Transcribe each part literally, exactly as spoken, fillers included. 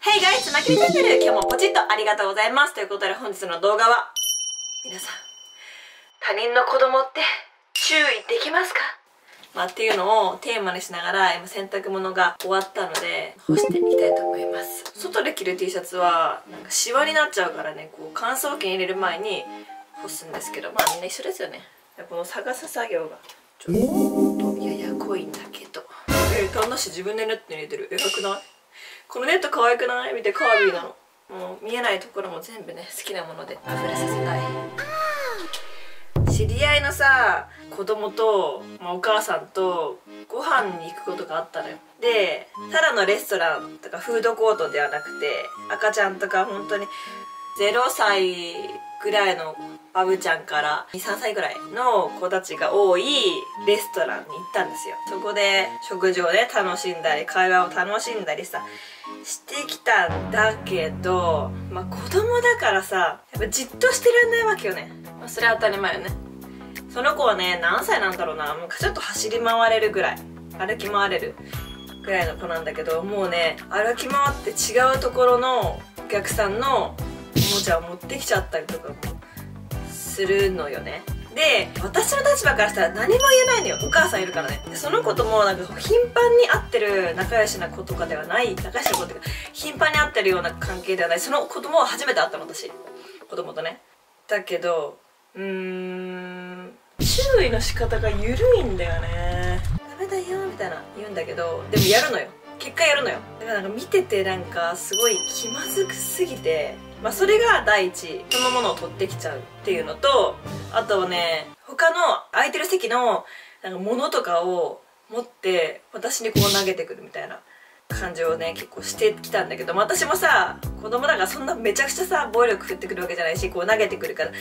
Hey guys! まきりチャンネル、今日もポチッとありがとうございます。ということで本日の動画は、皆さん、他人の子供って注意できますか？まあっていうのをテーマにしながら、今洗濯物が終わったので干していきたいと思います。外で着る T シャツはなんかシワになっちゃうからね、こう乾燥機に入れる前に干すんですけど、まあみんな一緒ですよね。この探す作業がちょっとややこいんだけど、えー、旦那氏自分でネットに入れてる。偉くない？このネット可愛くない？見て、カービィなの。もう見えないところも全部ね、好きなもので溢れさせたい。知り合いのさ、子供と、まあ、お母さんとご飯に行くことがあったのよ。で、ただのレストランとかフードコートではなくて、赤ちゃんとか本当にゼロさいぐらいのバブちゃんからに、さんさいぐらいの子たちが多いレストランに行ったんですよ。そこで食事をね、楽しんだり会話を楽しんだりさしてきたんだけど、まあ子供だからさ、やっぱじっとしてらんないわけよね。まあそれは当たり前よね。その子はね、何歳なんだろうな、もうちょっと走り回れるぐらい、歩き回れるぐらいの子なんだけど、もうね、歩き回って違うところのお客さんのおもちゃを持ってきちゃったりとかもするのよね。で、私の立場からしたら何も言えないのよ。お母さんいるからね。その子ともなんか頻繁に会ってる仲良しな子とかではない、仲良しな子っていうか頻繁に会ってるような関係ではない。その子供は初めて会ったの、私。子供とね。だけど、うーん、注意の仕方が緩いんだよね。ダメだよみたいな言うんだけど、でもやるのよ。結果やるのよ。だからなんか見ててなんかすごい気まずくすぎて、まあそれが第一、そのものを取ってきちゃうっていうのと、あとはね、他の空いてる席のなんか物とかを持って私にこう投げてくるみたいな感じをね、結構してきたんだけど、まあ、私もさ、子供だからそんなめちゃくちゃさ、暴力振ってくるわけじゃないし、こう投げてくるから、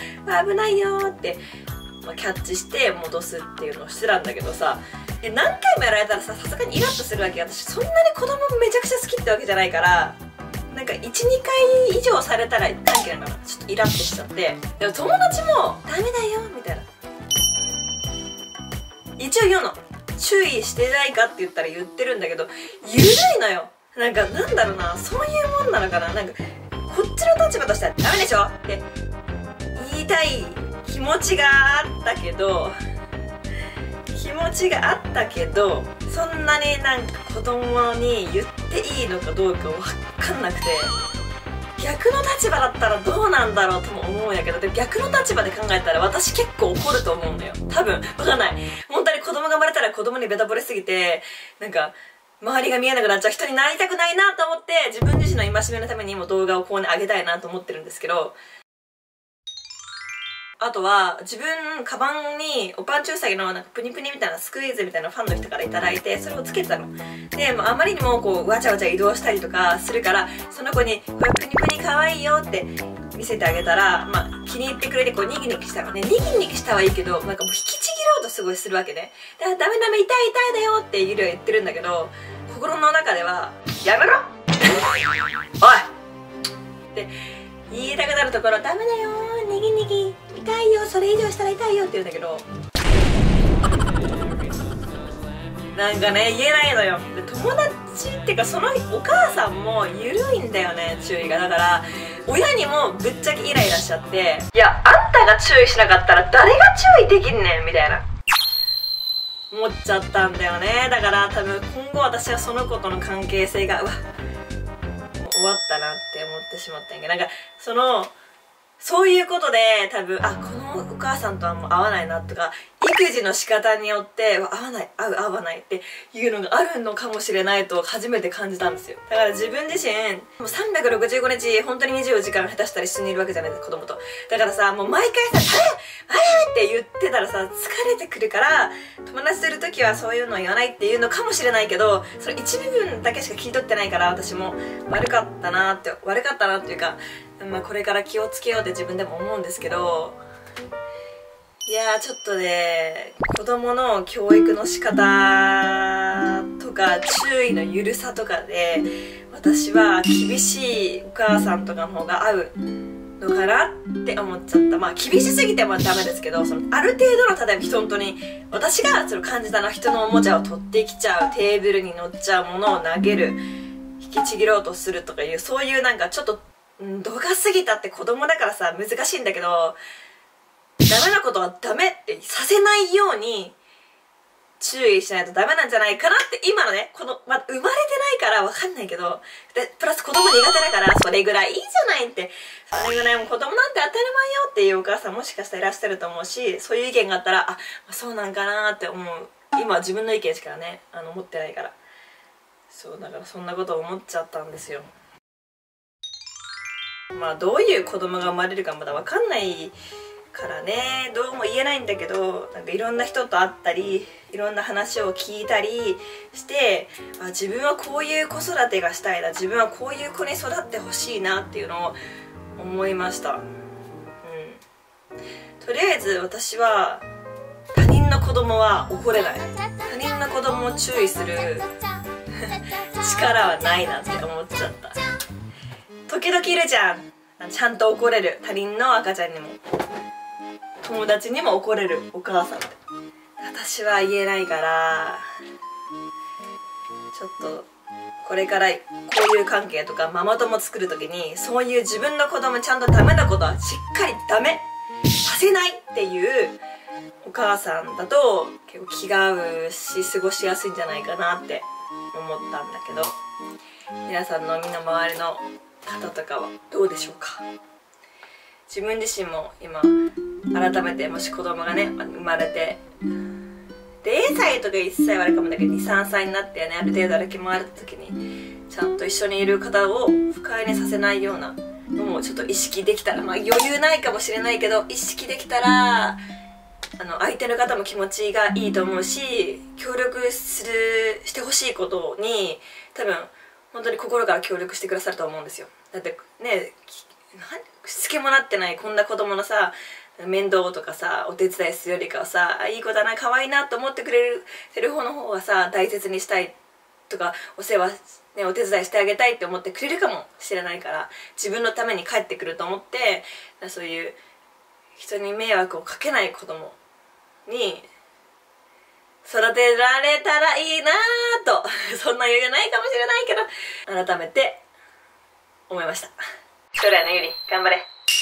危ないよーって、まあ、キャッチして戻すっていうのをしてたんだけどさ、で何回もやられたらさ、さすがにイラッとするわけ。私そんなに子供めちゃくちゃ好きってわけじゃないから、なんかいち、にかい以上されたら関係ないかな。ちょっとイラッとしちゃって。でも友達もダメだよみたいな。一応言うの。注意してないかって言ったら言ってるんだけど、ゆるいのよ。なんかなんだろうな、そういうもんなのかな。なんかこっちの立場としてはダメでしょって言いたい気持ちがあったけど、気持ちがあったけど、そんなになんか子供に言っていいのかどうかわかんなくて、逆の立場だったらどうなんだろうとも思うんやけど、でも逆の立場で考えたら私結構怒ると思うんだよ。多分わかんない。本当に子供が生まれたら子供にベタ惚れすぎて、なんか周りが見えなくなっちゃう人になりたくないなと思って、自分自身の戒めのためにも動画をこうね上げたいなと思ってるんですけど、あとは自分カバンにおぱんちゅうさぎのなんかプニプニみたいなスクイーズみたいなファンの人からいただいて、それをつけてたので、もうあまりにもこうわちゃわちゃ移動したりとかするから、その子にこれプニプニ可愛いよって見せてあげたら、まあ気に入ってくれてこうニキニキしたのね。ニキニキしたはいいけど、なんかもう引きちぎろうとすごいするわけね。で、ダメダメ痛い痛いだよってゆるは言ってるんだけど、心の中ではやめろおいって言いたくなるところ、ダメだよー、ニキニキ痛いよ、それ以上したら痛いよって言うんだけど、なんかね、言えないのよ。で、友達っていうかそのお母さんも緩いんだよね、注意が。だから親にもぶっちゃけイライラしちゃって、いや、あんたが注意しなかったら誰が注意できんねんみたいな思っちゃったんだよね。だから多分今後私はその子との関係性がうわ終わったなって思ってしまったんやけど、なんかそのそういうことで多分、あ、このお母さんとはもう合わないなとか、育児の仕方によって合わない、合う合わないっていうのがあるのかもしれないと初めて感じたんですよ。だから自分自身もうさんびゃくろくじゅうごにち本当ににじゅうよじかん下手したら一緒にいるわけじゃないですか、子供と。だからさ、もう毎回さ「あれあれ!」って言ってたらさ疲れてくるから、友達といる時はそういうの言わないっていうのかもしれないけど、その一部分だけしか聞い取ってないから、私も悪かったなって悪かったなっていうか、まあこれから気をつけようって自分でも思うんですけど、いやーちょっとね、子供の教育の仕方とか注意の緩さとかで私は厳しいお母さんとかの方が合うのかなって思っちゃった。まあ厳しすぎてもダメですけど、そのある程度の、例えば本当に私がその感じたのは人のおもちゃを取ってきちゃう、テーブルに乗っちゃうものを投げる、 引きちぎろうとするとかいう、そういうなんかちょっと、うん、度が過ぎたって子供だからさ難しいんだけど、ダメなことはダメってさせないように注意しないとダメなんじゃないかなって今のね、この、まあ、生まれてないからわかんないけど、でプラス子供苦手だからそれぐらいいいじゃないって、それぐらいもう子供なんて当たり前よっていうお母さんもしかしたらいらっしゃると思うし、そういう意見があったら、あ、そうなんかなって思う。今は自分の意見しかねあの持ってないから、そうだからそんなこと思っちゃったんですよ。まあどういう子供が生まれるかまだわかんないからね、どうも言えないんだけど、なんかいろんな人と会ったりいろんな話を聞いたりして、あ、自分はこういう子育てがしたいな、自分はこういう子に育ってほしいなっていうのを思いました。うん、とりあえず私は他人の子供は怒れない、他人の子供を注意する力はないなって思っちゃった。時々いるじゃん、ちゃんと怒れる、他人の赤ちゃんにも友達にも怒れるお母さんって。私は言えないから、ちょっとこれからこういう関係とかママ友作る時に、そういう自分の子供ちゃんとダメなことはしっかりダメさせないっていうお母さんだと結構気が合うし過ごしやすいんじゃないかなって思ったんだけど、皆さんの身の回りの方とかはどうでしょうか。自分自身も今改めて、もし子供がね生まれてれいさいとかいっさいはあるかもだけどにさんさいになってね、ある程度歩き回った時にちゃんと一緒にいる方を不快にさせないようなのもちょっと意識できたら、まあ余裕ないかもしれないけど意識できたら、あの相手の方も気持ちがいいと思うし、協力するしてほしいことに多分本当に心から協力してくださると思うんですよ。だってね、しつけもなってないこんな子供のさ面倒とかさお手伝いするよりかはさ、いい子だな可愛いなと思ってくれるてる方の方がさ大切にしたいとか、お世話、ね、お手伝いしてあげたいって思ってくれるかもしれないから、自分のために帰ってくると思って、そういう人に迷惑をかけない子供に育てられたらいいなぁとそんな余裕ないかもしれないけど改めて思いました。それはね、ゆり頑張れ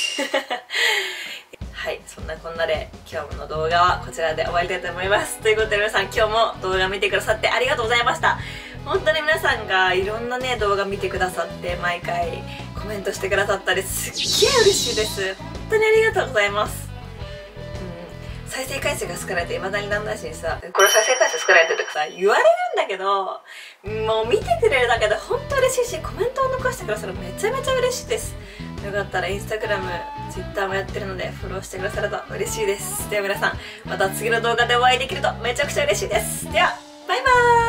はい、そんなこんなで今日の動画はこちらで終わりたいと思います。ということで皆さん、今日も動画見てくださってありがとうございました。本当に皆さんがいろんなね動画見てくださって毎回コメントしてくださったりすっげえ嬉しいです。本当にありがとうございます。うん、再生回数が少ないといまだになんないしにさ、これ再生回数少ないってとかさ言われるんだけど、もう見てくれるだけで本当嬉しいし、コメントを残してくださるのめちゃめちゃ嬉しいです。よかったらインスタグラム、ツイッターもやってるのでフォローしてくださると嬉しいです。では皆さん、また次の動画でお会いできるとめちゃくちゃ嬉しいです。ではバイバーイ。